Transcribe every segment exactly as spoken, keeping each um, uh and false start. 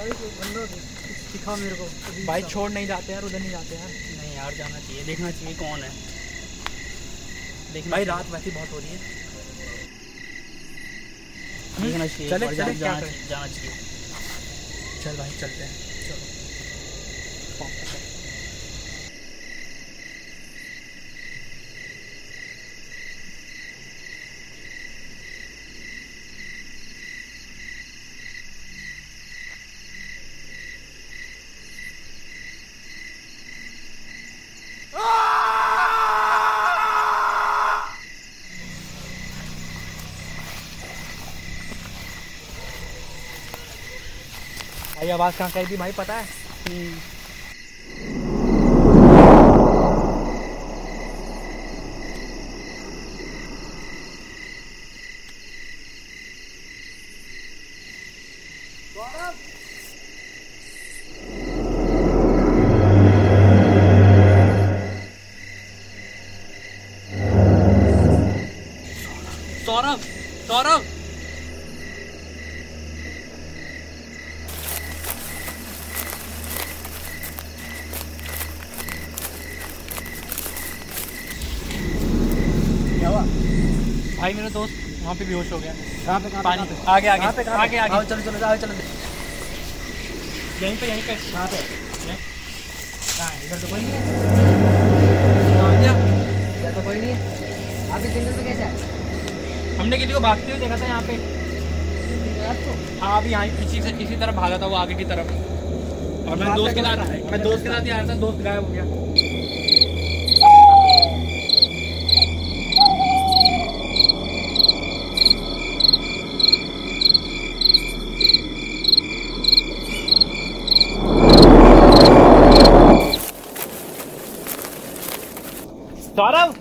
दिखा मेरे को भाई, छोड़ नहीं जाते यार, उधर नहीं जाते यार। नहीं यार, जाना चाहिए, देखना चाहिए कौन है। देखना भाई, रात वैसी बहुत हो रही है, देखना चाहिए, चले, चले, जाना, क्या जाना, करें? जाना चाहिए। चल भाई, चलते हैं, चलो। भाई आवाज़ कहाँ कर दी भाई, पता है? सौरभ, सौरभ, क्या हुआ भाई मेरा दोस्त वहाँ पे बेहोश हो गया। कहाँ पे? पानी आगे आगे आगे आगे आगे चलो चलो चलो चलो। यहीं पे, यहीं पे। कहाँ पे? कहाँ है? इधर तो कोई नहीं है। कहाँ गया? इधर तो कोई नहीं है। आप इस जंगल में कैसे आए? हमने किसी को भागते हुए देखा था यहाँ पे। हाँ, अभी यहाँ इसी से इसी तरफ भागा था वो, आगे की तरफ। और मैं दोस्त के साथ मैं दोस्त के साथ ही आया था, दोस्त गायब हो गया। सौरभ,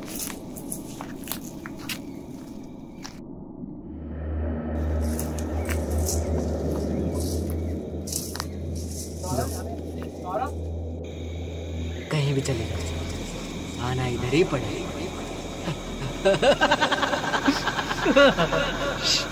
कहीं भी चले जाओ, आना इधर ही पड़ेगा।